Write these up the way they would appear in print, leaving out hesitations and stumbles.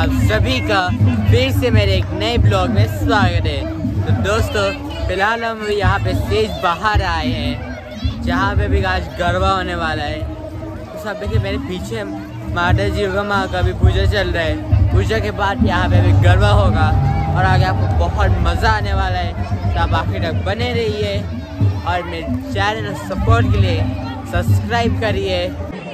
आप सभी का फिर से मेरे एक नए ब्लॉग में स्वागत है। तो दोस्तों फिलहाल हम यहाँ पे स्टेज बाहर आए हैं जहाँ पे भी आज गरबा होने वाला है। तो सब देखिए मेरे पीछे माता जी दुर्गा माँ का भी पूजा चल रहा है। पूजा के बाद यहाँ पे भी गरबा होगा और आगे आपको बहुत मज़ा आने वाला है। तो आप आखिर तक बने रहिए और मेरे चैनल सपोर्ट के लिए सब्सक्राइब करिए।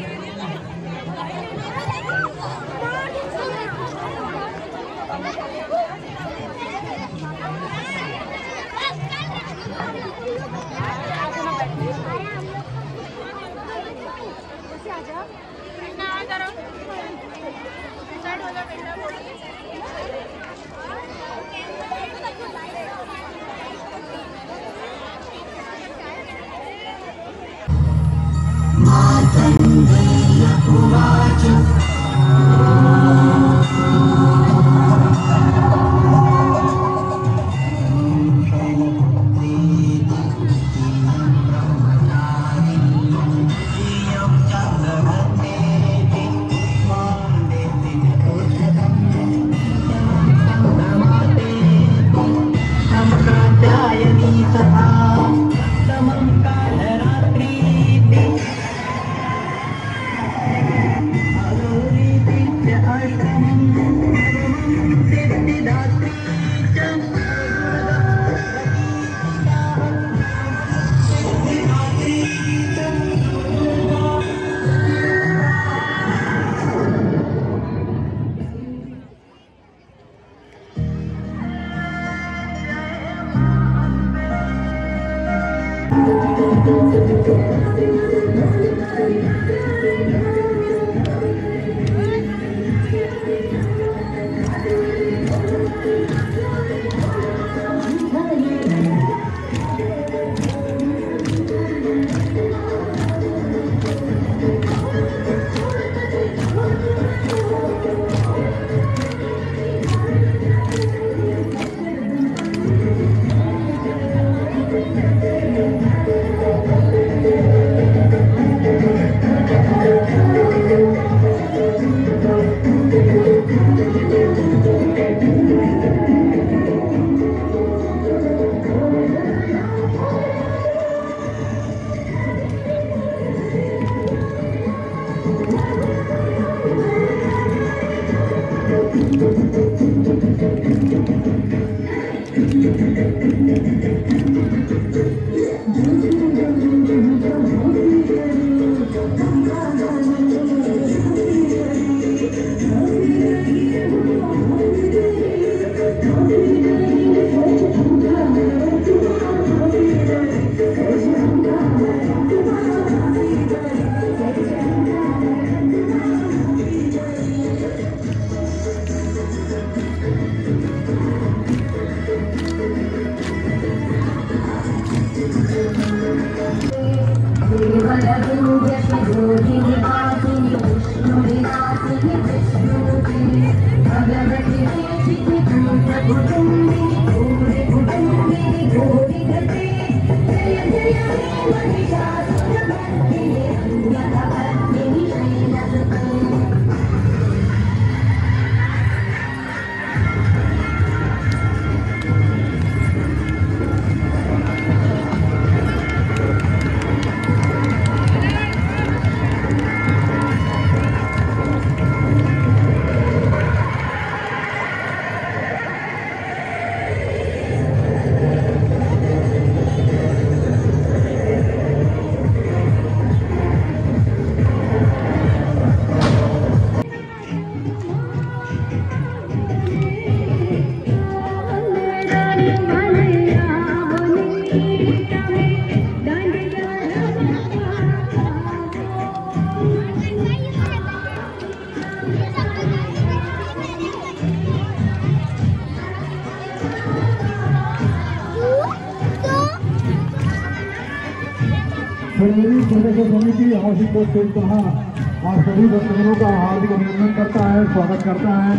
समिति हाउसिंग बोर्ड से कहा और सभी भक्तों का हार्दिक अभिनंदन करता है, स्वागत करता है।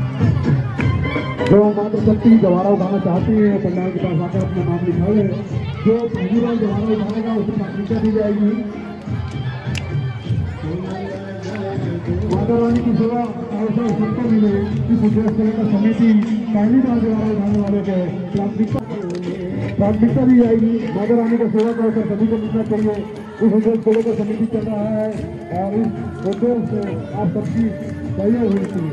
जो मात्र शक्ति जवारा उठाना चाहती है पंडाल के पास आकर अपना नाम लिखावे। जो पहली बार जवारा उठाएगा उसे प्राथमिकता दी जाएगी। माता रानी की सेवा अवसर सबको मिले इस उद्देश्य से लेकर समिति पहली बार जवारा उठाने वाले को प्राथमिकता दी जाएगी। माता रानी का सेवा कर सभी को मिलना चाहिए। इस उद्देश्य को लेकर समिति चल रहा है और इस उद्देश्य से आप सबकी सहयोग हुई थी।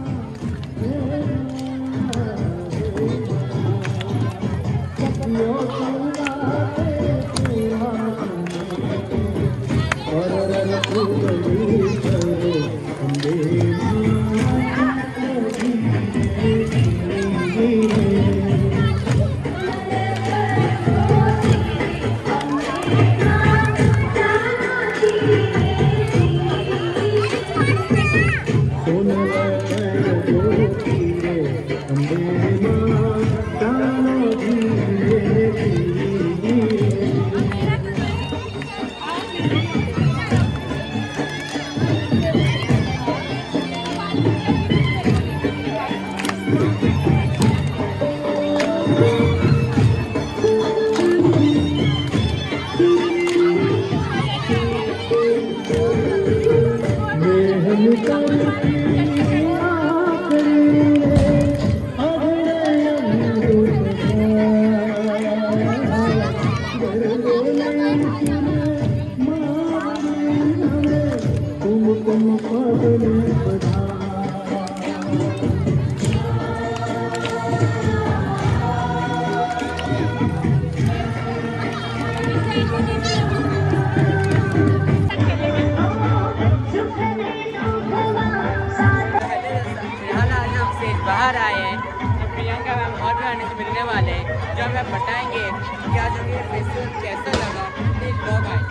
बाहर आए हैं तो प्रियंका मैम और भी आने से मिलने वाले हैं, जो हमें बताएंगे क्या जो ये फेस्टिवल कैसा लगा। एक ब्लॉग आए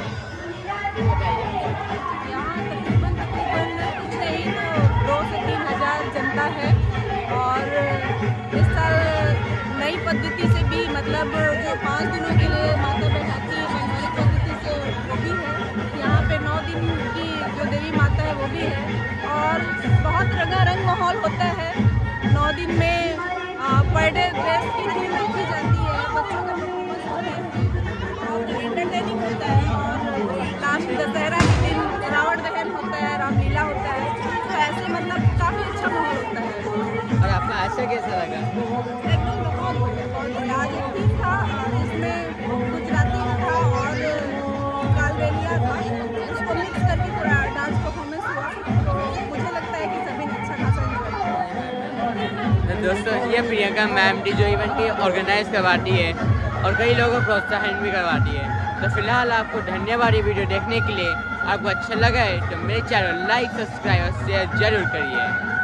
यहाँ तकरीबन कुछ नहीं तो 2 से 3 हज़ार जनता है। और इस साल नई पद्धति से भी मतलब जो 5 दिनों के लिए माता बैठाती है वैज्ञानिक पद्धति से वो भी है। यहाँ पे 9 दिन की जो देवी माता है वो भी है और बहुत रंगारंग माहौल होता है। 9 दिन में पर डे ड्रेस की थीम रखी जाती है, बच्चों का परफॉर्मेंस होता है और एंटरटेनिंग होता है। और लास्ट दशहरा के दिन रावण दहन होता है, रामलीला होता है। तो ऐसे मतलब काफ़ी अच्छा माहौल होता है। और आपका ऐसा कैसा लगा? एकदम बहुत आज एक थीम था जिसमें गुजराती था और कालबेलिया था, उसको मिक्स करके पूरा डांस परफॉर्मेंस हुआ। तो मुझे लगता है कि सभी ने अच्छा खासा एंजॉय किया। तो दोस्तों ये प्रियंका मैम थी जो इवेंट की ऑर्गेनाइज करवाती है और कई लोगों को प्रोत्साहन भी करवाती है। तो फिलहाल आपको धन्यवाद ये वीडियो देखने के लिए। आपको अच्छा लगा है तो मेरे चैनल लाइक सब्सक्राइब और शेयर जरूर करिए।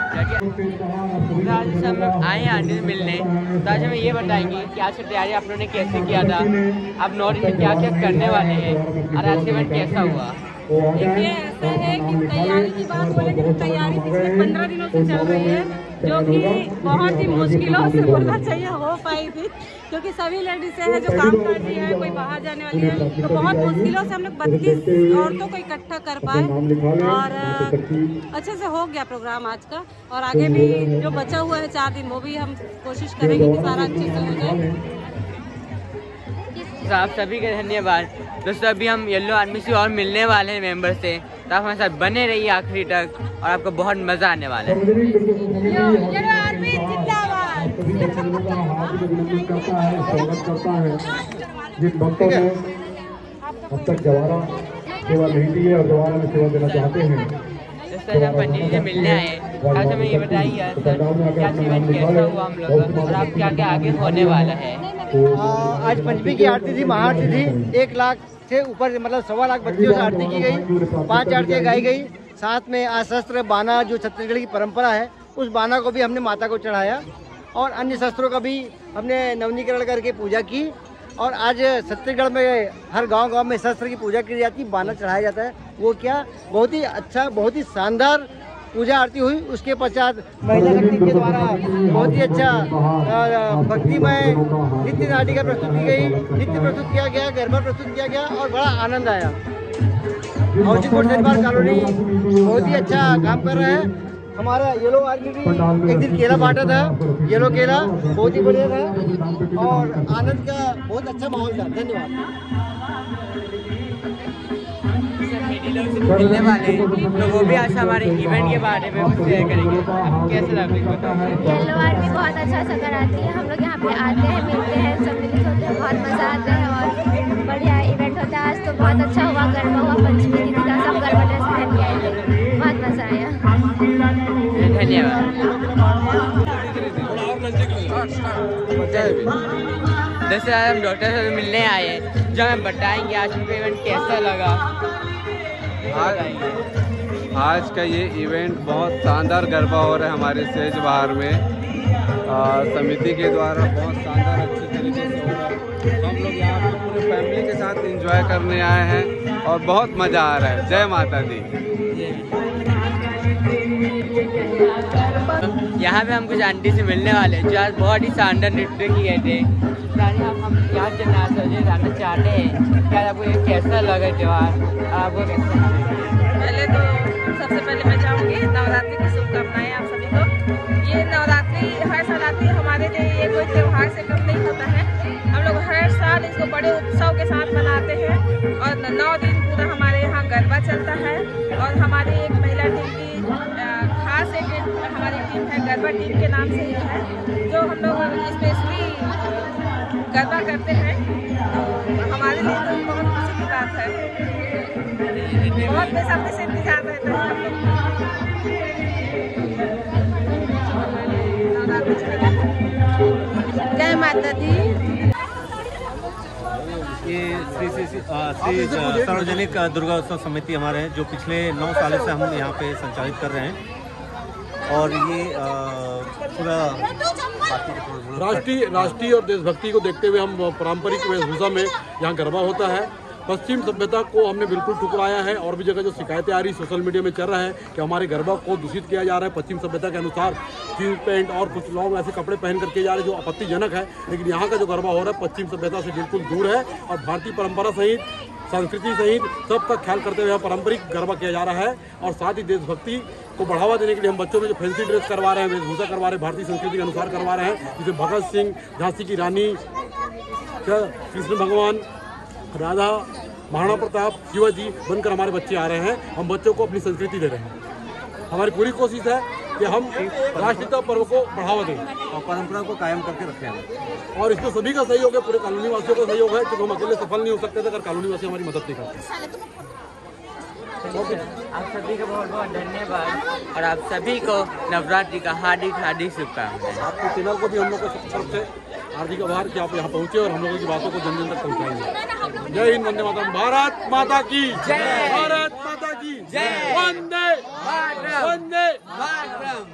आज हम लोग आए हैं आंटी से मिलने, तो आज हमें ये बताएंगे कि आज की तैयारी आप लोगों ने कैसे किया था, आप 9 दिन में क्या क्या करने वाले हैं और आज का इवेंट कैसा हुआ। देखिए ऐसा है कि तैयारी की बात बोले तो तैयारी पिछले 15 दिनों से चल रही है, जो कि बहुत ही मुश्किलों से बोलना चाहिए हो पाई थी, क्योंकि सभी लेडीज हैं जो काम कर रही है, कोई बाहर जाने वाली है। तो बहुत मुश्किलों से हम लोग 32 औरतों को इकट्ठा कर पाए और अच्छे से हो गया प्रोग्राम आज का। और आगे भी जो बचा हुआ है 4 दिन वो भी हम कोशिश करेंगे कि सारा अच्छे से हो जाए। तो आप सभी का धन्यवाद। दोस्तों अभी हम येलो आर्मी से और मिलने वाले हैं मेंबर से, तो आप हमारे साथ बने रहिए आखिरी तक और आपको बहुत मज़ा आने वाला है। येलो आर्मी जिंदाबाद। स्वागत करता है जिन भक्तों ने अब तक जवारा सेवा नहीं दी है और जवारा में सेवा देना चाहते हैं। सर हम पंडित जी से मिलने आए हैं, आज हमें ये बताइए सर क्या इवेंट कैसा हुआ हम लोग का और आप क्या क्या आगे होने वाला है। आज पंचमी की आरती थी, महाआरती थी। 1 लाख से ऊपर मतलब 1.25 लाख बच्चियों से आरती की गई, 5 आरतियाँ गाई गई। साथ में अशस्त्र बाना जो छत्तीसगढ़ की परंपरा है उस बाना को भी हमने माता को चढ़ाया और अन्य शस्त्रों का भी हमने नवनीकरण करके पूजा की। और आज छत्तीसगढ़ में हर गांव-गांव में शस्त्र की पूजा की जाती है, बाना चढ़ाया जाता है। वो क्या बहुत ही अच्छा, बहुत ही शानदार पूजा आरती हुई। उसके पश्चात महिला शक्ति के द्वारा बहुत ही अच्छा भक्तिमय नृत्य नाटिका प्रस्तुत की गई, नृत्य प्रस्तुत किया गया, गरबा प्रस्तुत किया गया और बड़ा आनंद आया। हाउसिंग बोर्ड शनिवार कॉलोनी बहुत ही अच्छा काम कर रहा है। हमारा येलो आर्मी भी एक दिन केला बांटा था, येलो केला बहुत ही बढ़िया था और आनंद का बहुत अच्छा माहौल था। धन्यवाद। लोग से मिलने वाले हैं, तो वो भी आज हमारे इवेंट के बारे में कुछ शेयर करेंगे। आपको कैसा लग रहा है? येलो आर्मी बहुत अच्छा सा कराती है। हम लोग यहाँ पे आते हैं, मिलते हैं, सम्मिलित होते हैं, बहुत मज़ा आता है और बढ़िया इवेंट होता है। आज तो बहुत अच्छा हुआ, गरबा हुआ, पंचमी दीदी का सब गरबा ड्रेस पहन के आए थे, बहुत मज़ा आया। धन्यवाद। जैसे आज हम डॉक्टर से मिलने आए हैं, जो हमें बताएंगे आज उनका इवेंट कैसा लगा। आज का ये इवेंट बहुत शानदार गरबा हो रहा है हमारे सेज बहार में। समिति के द्वारा बहुत शानदार अच्छे तरीके से हो रहा है। हम लोग यहाँ पे पूरे फैमिली के साथ एंजॉय करने आए हैं और बहुत मज़ा आ रहा है। जय माता दी। यहाँ पे हम कुछ आंटी से मिलने वाले हैं जो आज बहुत ही शानदार नृत्य किए थे। हम यहाँ जाना चाहते हैं, क्या आपको ये कैसा लगा त्यौहार? आपको कैसा? पहले तो सबसे पहले मैं चाहूँगी नवरात्रि की शुभकामनाएं आप सभी को। ये नवरात्रि हर साल आती है, हमारे लिए ये कोई त्यौहार से कम नहीं होता है। हम लोग हर साल इसको बड़े उत्सव के साथ मनाते हैं और 9 दिन पूरा हमारे यहाँ गरबा चलता है। और हमारी एक महिला टीम की खास एक हमारी टीम है, गरबा टीम के नाम से ही है, जो हम लोग स्पेशली गरबा करते हैं। तो हमारे लिए तो बहुत खुशी की बात है, बहुत बेसब्री से इंतजार रहता है हम लोग। जय माता दी। ये श्री सार्वजनिक दुर्गा उत्सव समिति हमारे हैं, जो पिछले 9 साल से हम यहाँ पे संचालित कर रहे हैं। और ये पूरा राष्ट्रीय और देशभक्ति को देखते हुए हम पारंपरिक वेशभूषा में यहाँ गरबा होता है। पश्चिम सभ्यता को हमने बिल्कुल ठुकराया है और भी जगह जो शिकायतें आ रही सोशल मीडिया में चल रहा है कि हमारे गरबा को दूषित किया जा रहा है पश्चिम सभ्यता के अनुसार, जीन्स पैंट और कुछ लोग ऐसे कपड़े पहन करके जा रहे हैं जो आपत्तिजनक है। लेकिन यहाँ का जो गरबा हो रहा है पश्चिम सभ्यता से बिल्कुल दूर है और भारतीय परंपरा सहित, संस्कृति सहित सबका ख्याल करते हुए पारंपरिक गरबा किया जा रहा है। और साथ ही देशभक्ति को बढ़ावा देने के लिए हम बच्चों में जो फैंसी ड्रेस करवा रहे हैं, वेशभूषा करवा रहे हैं, भारतीय संस्कृति के अनुसार करवा रहे हैं, जैसे भगत सिंह, झांसी की रानी, कृष्ण भगवान, राधा, महाराणा प्रताप, शिवाजी बनकर हमारे बच्चे आ रहे हैं। हम बच्चों को अपनी संस्कृति दे रहे हैं। हमारी पूरी कोशिश है कि हम राष्ट्रीय पर्व को बढ़ावा दें और परंपरा को कायम करके रखें। और इसमें सभी का सहयोग है, पूरे कॉलोनी वासियों का सहयोग है, क्योंकि हम अकेले सफल नहीं हो सकते थे अगर कॉलोनी वासी हमारी मदद नहीं करते। आप सभी का बहुत बहुत धन्यवाद और आप सभी को नवरात्रि का हार्दिक हार्दिक शुभकामनाएं। आपको चैनल को भी हम लोग को तरफ से हार्दिक आभार कि आप यहाँ पहुँचे और हम लोगों की बातों को जन जन तक पहुँचाएंगे। जय हिंद, वंदे मातरम। भारत माता की जय। भारत माता की जय। वंदे मातरम। वंदे मातरम।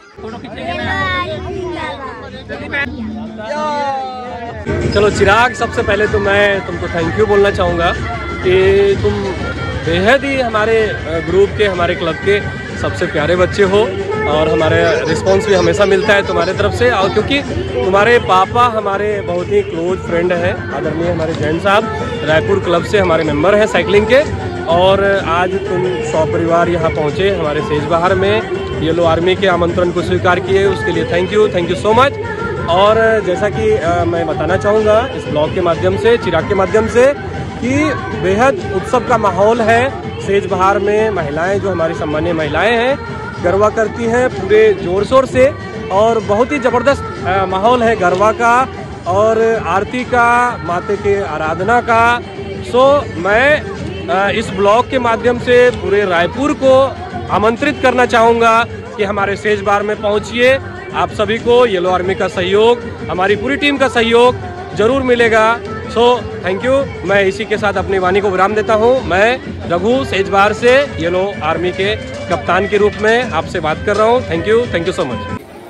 चलो चिराग, सबसे पहले तो मैं तुमको थैंक यू बोलना चाहूँगा कि तुम बेहद ही हमारे ग्रुप के, हमारे क्लब के सबसे प्यारे बच्चे हो और हमारे रिस्पांस भी हमेशा मिलता है तुम्हारे तरफ से। और क्योंकि तुम्हारे पापा हमारे बहुत ही क्लोज फ्रेंड हैं, आदरणीय हमारे जैन साहब रायपुर क्लब से हमारे मेंबर हैं साइकिलिंग के। और आज तुम सपरिवार यहाँ पहुँचे हमारे सेज बहार में, येलो आर्मी के आमंत्रण को स्वीकार किए, उसके लिए थैंक यू सो मच। और जैसा कि मैं बताना चाहूँगा इस ब्लॉग के माध्यम से, चिराग के माध्यम से, कि बेहद उत्सव का माहौल है सेज बहार में। महिलाएं, जो हमारी सम्मानीय महिलाएं हैं, गरबा करती हैं पूरे जोर शोर से और बहुत ही ज़बरदस्त माहौल है गरबा का और आरती का, माता के आराधना का। सो मैं इस ब्लॉग के माध्यम से पूरे रायपुर को आमंत्रित करना चाहूँगा कि हमारे सेज बहार में पहुँचिए। आप सभी को येलो आर्मी का सहयोग, हमारी पूरी टीम का सहयोग जरूर मिलेगा। So thank you. मैं इसी के साथ अपनी वाणी को विराम देता हूँ। मैं रघु सेज बहार से येलो आर्मी के कप्तान के रूप में आपसे बात कर रहा हूँ। Thank you so much.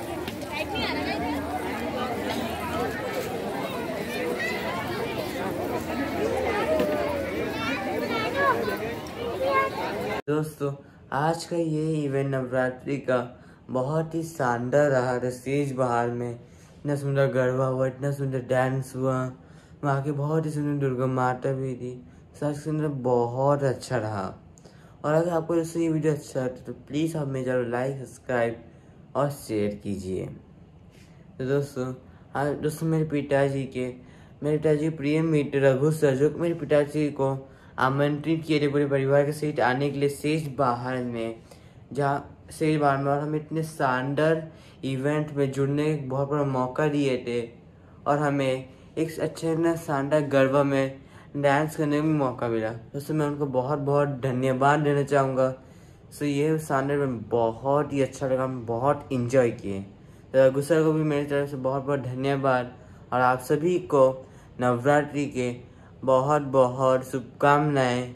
दोस्तों, आज का ये इवेंट नवरात्रि का बहुत ही शानदार रहा था सेज बहार में। इतना सुंदर गरबा हुआ, इतना सुंदर डांस हुआ, वहाँ की बहुत ही सुंदर दुर्गा माता भी थी। सच सुंदर, बहुत अच्छा रहा। और अगर आपको दोस्तों ये वीडियो अच्छा लगता है तो प्लीज़ आप मेरे चैनल लाइक, सब्सक्राइब और शेयर कीजिए। तो दोस्तों मेरे पिताजी प्रिय मित्र रघु सर, जो मेरे पिताजी को आमंत्रित किए थे पूरे परिवार के सहित आने के लिए सेज बाहर में, जहाँ सेज बाहर में, और हमें इतने शानदार इवेंट में जुड़ने का बहुत बड़ा मौका दिए थे और हमें एक अच्छे ना शानदार गरबा में डांस करने का भी मौका मिला। दोस्तों मैं उनको बहुत बहुत धन्यवाद देना चाहूँगा। सो ये शानदार में बहुत ही अच्छा लगा, हम बहुत इंजॉय किए। तो रघु सर को भी मेरी तरफ से बहुत बहुत धन्यवाद और आप सभी को नवरात्रि के बहुत बहुत शुभकामनाएं।